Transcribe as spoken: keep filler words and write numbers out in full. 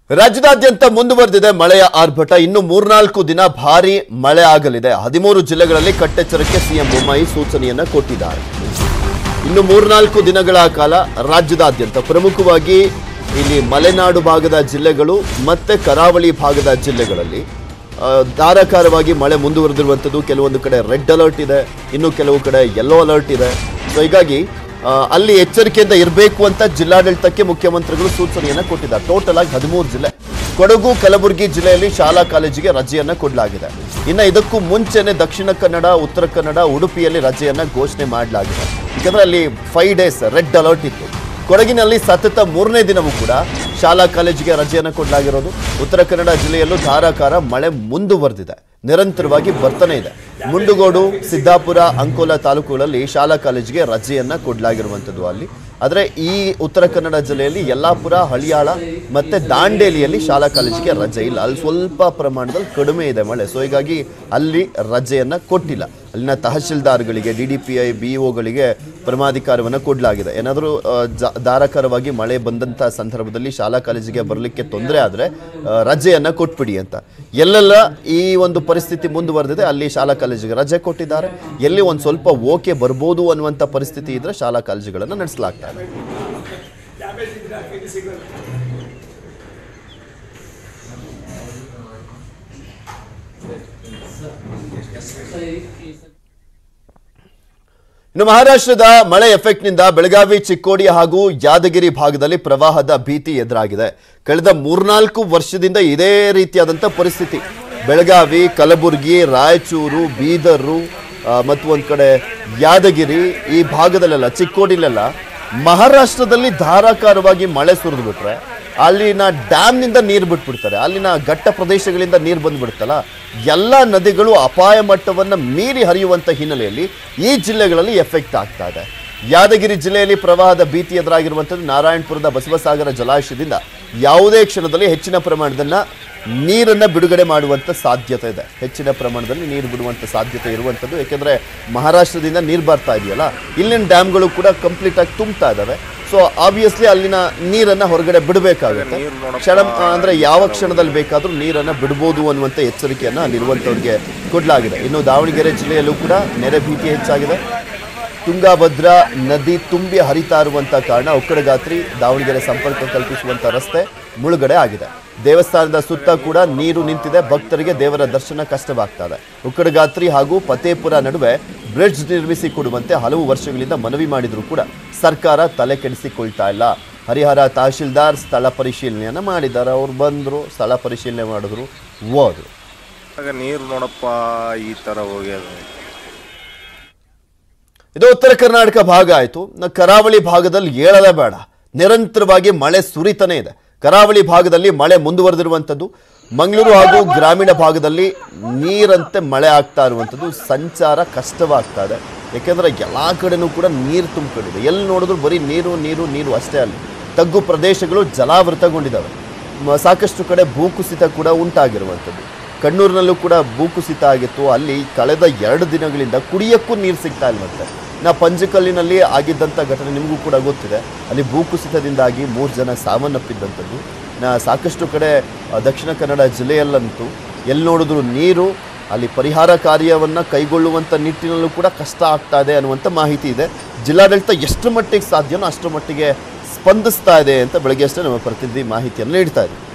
ರಾಜ್ಯದಾದ್ಯಂತ ಮುಂದುವರೆದಿದೆ ಮಳೆಯ ಆರ್ಭಟ. ಇನ್ನು ಮೂರ್ನಾಲ್ಕು ದಿನ ಭಾರಿ ಮಳೆ ಆಗಲಿದೆ. ಹದಿಮೂರು ಜಿಲ್ಲೆಗಳಲ್ಲಿ ಕಟ್ಟೆಚ್ಚರಕ್ಕೆ ಸಿಎಂ ಬೊಮ್ಮಾಯಿ ಸೂಚನೆಯನ್ನ ಕೊಟ್ಟಿದ್ದಾರೆ. ಇನ್ನು ಮೂರ್ನಾಲ್ಕು ದಿನಗಳ ಕಾಲ ರಾಜ್ಯದಾದ್ಯಂತ ಪ್ರಮುಖವಾಗಿ ಇಲ್ಲಿ ಮಲೆನಾಡು ಭಾಗದ ಜಿಲ್ಲೆಗಳು ಮತ್ತೆ ಕರಾವಳಿ ಭಾಗದ ಜಿಲ್ಲೆಗಳಲ್ಲಿ ಧಾರಾಕಾರವಾಗಿ ಮಳೆ ಮುಂದುವರೆದಿರುವಂಥದ್ದು. ಕೆಲವೊಂದು ಕಡೆ ರೆಡ್ ಅಲರ್ಟ್ ಇದೆ, ಇನ್ನು ಕೆಲವು ಕಡೆ ಯೆಲ್ಲೋ ಅಲರ್ಟ್ ಇದೆ. ಸೊ ಹೀಗಾಗಿ ಅಲ್ಲಿ ಎಚ್ಚರಿಕೆಯಿಂದ ಇರಬೇಕು ಅಂತ ಜಿಲ್ಲಾಡಳಿತಕ್ಕೆ ಮುಖ್ಯಮಂತ್ರಿಗಳು ಸೂಚನೆಯನ್ನ ಕೊಟ್ಟಿದ್ದಾರೆ. ಟೋಟಲ್ ಆಗಿ ಹದಿಮೂರು ಜಿಲ್ಲೆ, ಕೊಡಗು ಕಲಬುರಗಿ ಜಿಲ್ಲೆಯಲ್ಲಿ ಶಾಲಾ ಕಾಲೇಜಿಗೆ ರಜೆಯನ್ನ ಕೊಡಲಾಗಿದೆ. ಇನ್ನು ಇದಕ್ಕೂ ಮುಂಚೆನೆ ದಕ್ಷಿಣ ಕನ್ನಡ, ಉತ್ತರ ಕನ್ನಡ, ಉಡುಪಿಯಲ್ಲಿ ರಜೆಯನ್ನ ಘೋಷಣೆ ಮಾಡಲಾಗಿದೆ. ಯಾಕಂದ್ರೆ ಅಲ್ಲಿ ಫೈವ್ ಡೇಸ್ ರೆಡ್ ಅಲರ್ಟ್ ಇತ್ತು. ಕೊಡಗಿನಲ್ಲಿ ಸತತ ಮೂರನೇ ದಿನವೂ ಕೂಡ ಶಾಲಾ ಕಾಲೇಜಿಗೆ ರಜೆಯನ್ನು ಕೊಡಲಾಗಿರೋದು. ಉತ್ತರ ಕನ್ನಡ ಜಿಲ್ಲೆಯಲ್ಲೂ ಧಾರಾಕಾರ ಮಳೆ ಮುಂದುವರೆದಿದೆ, ನಿರಂತರವಾಗಿ ಬರ್ತಾನೆ ಇದೆ. ಮುಂಡಗೋಡು, ಸಿದ್ದಾಪುರ, ಅಂಕೋಲಾ ತಾಲೂಕುಗಳಲ್ಲಿ ಶಾಲಾ ಕಾಲೇಜಿಗೆ ರಜೆಯನ್ನ ಕೊಡಲಾಗಿರುವಂಥದ್ದು ಅಲ್ಲಿ. ಆದರೆ ಈ ಉತ್ತರ ಕನ್ನಡ ಜಿಲ್ಲೆಯಲ್ಲಿ ಯಲ್ಲಾಪುರ, ಹಳಿಯಾಳ ಮತ್ತೆ ದಾಂಡೇಲಿಯಲ್ಲಿ ಶಾಲಾ ಕಾಲೇಜಿಗೆ ರಜೆ ಇಲ್ಲ. ಅಲ್ಲಿ ಸ್ವಲ್ಪ ಪ್ರಮಾಣದಲ್ಲಿ ಕಡಿಮೆ ಇದೆ ಮಳೆ. ಸೊ ಹೀಗಾಗಿ ಅಲ್ಲಿ ರಜೆಯನ್ನ ಕೊಟ್ಟಿಲ್ಲ. ಅಲ್ಲಿನ ತಹಶೀಲ್ದಾರ್ಗಳಿಗೆ, D D P I, B ಒಗಳಿಗೆ ಪರಮಾಧಿಕಾರವನ್ನು ಕೊಡಲಾಗಿದೆ. ಏನಾದರೂ ಧಾರಾಕಾರವಾಗಿ ಮಳೆ ಬಂದಂಥ ಸಂದರ್ಭದಲ್ಲಿ ಶಾಲಾ ಕಾಲೇಜಿಗೆ ಬರಲಿಕ್ಕೆ ತೊಂದರೆ ಆದರೆ ರಜೆಯನ್ನು ಕೊಟ್ಬಿಡಿ ಅಂತ. ಎಲ್ಲೆಲ್ಲ ಈ ಒಂದು ಪರಿಸ್ಥಿತಿ ಮುಂದುವರೆದಿದೆ ಅಲ್ಲಿ ಶಾಲಾ ಕಾಲೇಜಿಗೆ ರಜೆ ಕೊಟ್ಟಿದ್ದಾರೆ. ಎಲ್ಲಿ ಒಂದು ಸ್ವಲ್ಪ ಓಕೆ ಬರ್ಬೋದು ಅನ್ನುವಂಥ ಪರಿಸ್ಥಿತಿ ಇದ್ದರೆ ಶಾಲಾ ಕಾಲೇಜುಗಳನ್ನು ನಡೆಸಲಾಗ್ತಾ ಇದೆ. ಇನ್ನು ಮಹಾರಾಷ್ಟ್ರದ ಮಳೆ ಎಫೆಕ್ಟ್ನಿಂದ ಬೆಳಗಾವಿ, ಚಿಕ್ಕೋಡಿ ಹಾಗೂ ಯಾದಗಿರಿ ಭಾಗದಲ್ಲಿ ಪ್ರವಾಹದ ಭೀತಿ ಎದುರಾಗಿದೆ. ಕಳೆದ ಮೂರ್ನಾಲ್ಕು ವರ್ಷದಿಂದ ಇದೇ ರೀತಿಯಾದಂಥ ಪರಿಸ್ಥಿತಿ. ಬೆಳಗಾವಿ, ಕಲಬುರಗಿ, ರಾಯಚೂರು, ಬೀದರು ಮತ್ತು ಒಂದು ಕಡೆ ಯಾದಗಿರಿ ಈ ಭಾಗದಲ್ಲೆಲ್ಲ, ಚಿಕ್ಕೋಡಿಲೆಲ್ಲ ಮಹಾರಾಷ್ಟ್ರದಲ್ಲಿ ಧಾರಾಕಾರವಾಗಿ ಮಳೆ ಸುರಿದು ಬಿಟ್ರೆ ಅಲ್ಲಿನ ಡ್ಯಾಮ್ನಿಂದ ನೀರು ಬಿಟ್ಬಿಡ್ತಾರೆ. ಅಲ್ಲಿನ ಘಟ್ಟ ಪ್ರದೇಶಗಳಿಂದ ನೀರು ಬಂದ್ಬಿಡುತ್ತಲ್ಲ, ಎಲ್ಲ ನದಿಗಳು ಅಪಾಯ ಮಟ್ಟವನ್ನು ಮೀರಿ ಹರಿಯುವಂಥ ಹಿನ್ನೆಲೆಯಲ್ಲಿ ಈ ಜಿಲ್ಲೆಗಳಲ್ಲಿ ಎಫೆಕ್ಟ್ ಆಗ್ತಾ ಇದೆ. ಯಾದಗಿರಿ ಜಿಲ್ಲೆಯಲ್ಲಿ ಪ್ರವಾಹದ ಭೀತಿ ಎದುರಾಗಿರುವಂಥದ್ದು. ನಾರಾಯಣಪುರದ ಬಸವಸಾಗರ ಜಲಾಶಯದಿಂದ ಯಾವುದೇ ಕ್ಷಣದಲ್ಲಿ ಹೆಚ್ಚಿನ ಪ್ರಮಾಣದನ್ನ ನೀರನ್ನು ಬಿಡುಗಡೆ ಮಾಡುವಂಥ ಸಾಧ್ಯತೆ ಇದೆ. ಹೆಚ್ಚಿನ ಪ್ರಮಾಣದಲ್ಲಿ ನೀರು ಬಿಡುವಂಥ ಸಾಧ್ಯತೆ ಇರುವಂಥದ್ದು. ಯಾಕೆಂದರೆ ಮಹಾರಾಷ್ಟ್ರದಿಂದ ನೀರು ಬರ್ತಾ ಇದೆಯಲ್ಲ, ಇಲ್ಲಿನ ಡ್ಯಾಮ್ಗಳು ಕೂಡ ಕಂಪ್ಲೀಟ್ ಆಗಿ ತುಂಬ್ತಾ ಇದ್ದಾವೆ. ಸೊ ಆಬ್ವಿಯಸ್ಲಿ ಅಲ್ಲಿನ ನೀರನ್ನು ಹೊರಗಡೆ ಬಿಡಬೇಕಾಗುತ್ತೆ. ಕ್ಷಣ ಅಂದರೆ ಯಾವ ಕ್ಷಣದಲ್ಲಿ ಬೇಕಾದರೂ ನೀರನ್ನು ಬಿಡ್ಬೋದು ಅನ್ನುವಂಥ ಎಚ್ಚರಿಕೆಯನ್ನು ಅಲ್ಲಿರುವಂಥವ್ರಿಗೆ ಕೊಡಲಾಗಿದೆ. ಇನ್ನು ದಾವಣಗೆರೆ ಜಿಲ್ಲೆಯಲ್ಲೂ ಕೂಡ ನೆರೆ ಭೀತಿ ಹೆಚ್ಚಾಗಿದೆ. ತುಂಗಾಭದ್ರಾ ನದಿ ತುಂಬಿ ಹರಿತಾ ಇರುವಂಥ ಕಾರಣ ಉಕ್ಕಡಗಾತ್ರಿ ದಾವಣಗೆರೆ ಸಂಪರ್ಕ ಕಲ್ಪಿಸುವಂಥ ರಸ್ತೆ ಮುಳುಗಡೆ ಆಗಿದೆ. ದೇವಸ್ಥಾನದ ಸುತ್ತ ಕೂಡ ನೀರು ನಿಂತಿದೆ. ಭಕ್ತರಿಗೆ ದೇವರ ದರ್ಶನ ಕಷ್ಟವಾಗ್ತಾ ಇದೆ. ಉಕ್ಕಡಗಾತ್ರಿ ಹಾಗೂ ಫತೇಪುರ ನಡುವೆ ಬ್ರಿಡ್ಜ್ ನಿರ್ಮಿಸಿ ಕೊಡುವಂತೆ ಹಲವು ವರ್ಷಗಳಿಂದ ಮನವಿ ಮಾಡಿದರೂ ಕೂಡ ಸರ್ಕಾರ ತಲೆ ಕೆಡಿಸಿಕೊಳ್ತಾ ಇಲ್ಲ. ಹರಿಹರ ತಹಶೀಲ್ದಾರ್ ಸ್ಥಳ ಪರಿಶೀಲನೆಯನ್ನು ಮಾಡಿದ್ದಾರೆ. ಅವ್ರು ಬಂದರು, ಸ್ಥಳ ಪರಿಶೀಲನೆ ಮಾಡಿದ್ರು, ಹೋದ್ರು. ನೀರು ನೋಡಪ್ಪ ಈ ಥರ ಹೋಗ್ಯದ. ಇದು ಉತ್ತರ ಕರ್ನಾಟಕ ಭಾಗ ಆಯಿತು. ಕರಾವಳಿ ಭಾಗದಲ್ಲಿ ಹೇಳಲೇ ಬೇಡ, ನಿರಂತರವಾಗಿ ಮಳೆ ಸುರಿತಾನೆ ಇದೆ. ಕರಾವಳಿ ಭಾಗದಲ್ಲಿ ಮಳೆ ಮುಂದುವರೆದಿರುವಂಥದ್ದು. ಮಂಗಳೂರು ಹಾಗೂ ಗ್ರಾಮೀಣ ಭಾಗದಲ್ಲಿ ನೀರಂತೆ ಮಳೆ ಆಗ್ತಾ ಇರುವಂಥದ್ದು. ಸಂಚಾರ ಕಷ್ಟವಾಗ್ತಾ ಇದೆ. ಯಾಕೆಂದರೆ ಎಲ್ಲ ಕಡೆನೂ ಕೂಡ ನೀರು ತುಂಬಿಕೊಂಡಿದೆ. ಎಲ್ಲಿ ನೋಡಿದ್ರು ಬರೀ ನೀರು ನೀರು ನೀರು ಅಷ್ಟೇ. ಅಲ್ಲಿ ತಗ್ಗು ಪ್ರದೇಶಗಳು ಜಲಾವೃತಗೊಂಡಿದ್ದಾವೆ. ಸಾಕಷ್ಟು ಕಡೆ ಭೂಕುಸಿತ ಕೂಡ ಉಂಟಾಗಿರುವಂಥದ್ದು. ಕಣ್ಣೂರಿನಲ್ಲೂ ಕೂಡ ಭೂಕುಸಿತ ಆಗಿತ್ತು. ಅಲ್ಲಿ ಕಳೆದ ಎರಡು ದಿನಗಳಿಂದ ಕುಡಿಯೋಕ್ಕೂ ನೀರು ಸಿಗ್ತಾ ಇಲ್ವಂತೆ. ನಾ ಪಂಜಕಲ್ಲಿನಲ್ಲಿ ಆಗಿದ್ದಂಥ ಘಟನೆ ನಿಮಗೂ ಕೂಡ ಗೊತ್ತಿದೆ. ಅಲ್ಲಿ ಭೂಕುಸಿತದಿಂದಾಗಿ ಮೂರು ಜನ ಸಾವನ್ನಪ್ಪಿದ್ದಂಥದ್ದು. ನಾ ಸಾಕಷ್ಟು ಕಡೆ ದಕ್ಷಿಣ ಕನ್ನಡ ಜಿಲ್ಲೆಯಲ್ಲಂತೂ ಎಲ್ಲಿ ನೋಡಿದ್ರು ನೀರು. ಅಲ್ಲಿ ಪರಿಹಾರ ಕಾರ್ಯವನ್ನು ಕೈಗೊಳ್ಳುವಂಥ ನಿಟ್ಟಿನಲ್ಲೂ ಕೂಡ ಕಷ್ಟ ಆಗ್ತಾ ಇದೆ ಅನ್ನುವಂಥ ಮಾಹಿತಿ ಇದೆ. ಜಿಲ್ಲಾಡಳಿತ ಎಷ್ಟು ಮಟ್ಟಿಗೆ ಸಾಧ್ಯನೋ ಅಷ್ಟು ಮಟ್ಟಿಗೆ ಸ್ಪಂದಿಸ್ತಾ ಇದೆ ಅಂತ ಬೆಳಗ್ಗೆ ಅಷ್ಟೇ ನಮ್ಮ ಪ್ರತಿನಿಧಿ ಮಾಹಿತಿಯನ್ನು ನೀಡ್ತಾ ಇದೆ.